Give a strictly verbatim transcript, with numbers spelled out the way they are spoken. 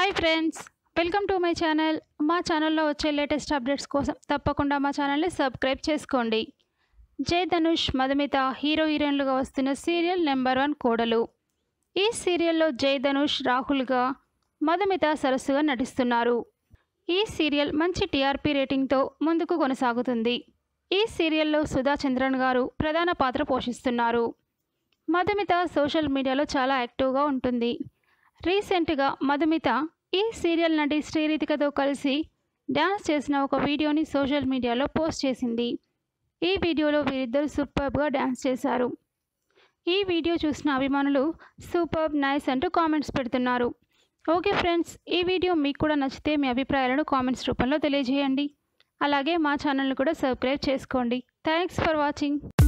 Hi friends, welcome to my channel. మా ఛానల్లో వచ్చే లేటెస్ట్ అప్డేట్స్ కోసం తప్పకుండా మా ఛానల్ని సబ్స్క్రైబ్ చేసుకోండి. జై ధనుష్, మధుమిత హీరో హీరోయిన్లుగా వస్తున్న సీరియల్ నెంబర్ వన్ కోడలు. ఈ సీరియల్లో జై ధనుష్ రాహుల్గా, మధుమిత సరస్సుగా నటిస్తున్నారు. ఈ సీరియల్ మంచి టీఆర్పీ రేటింగ్తో ముందుకు కొనసాగుతుంది. ఈ సీరియల్లో సుధా చంద్రన్ గారు ప్రధాన పాత్ర పోషిస్తున్నారు. మధుమిత సోషల్ మీడియాలో చాలా యాక్టివ్గా ఉంటుంది. రీసెంట్గా మధుమిత ఈ సీరియల్ నటి శ్రీరితికతో కలిసి డ్యాన్స్ చేసిన ఒక వీడియోని సోషల్ మీడియాలో పోస్ట్ చేసింది. ఈ వీడియోలో వీరిద్దరు సూపర్బ్గా డ్యాన్స్ చేశారు. ఈ వీడియో చూసిన అభిమానులు సూపర్బ్, నైస్ అంటూ కామెంట్స్ పెడుతున్నారు. ఓకే ఫ్రెండ్స్, ఈ వీడియో మీకు కూడా నచ్చితే మీ అభిప్రాయాలను కామెంట్స్ రూపంలో తెలియజేయండి. అలాగే మా ఛానల్ని కూడా సబ్స్క్రైబ్ చేసుకోండి. Thanks for watching.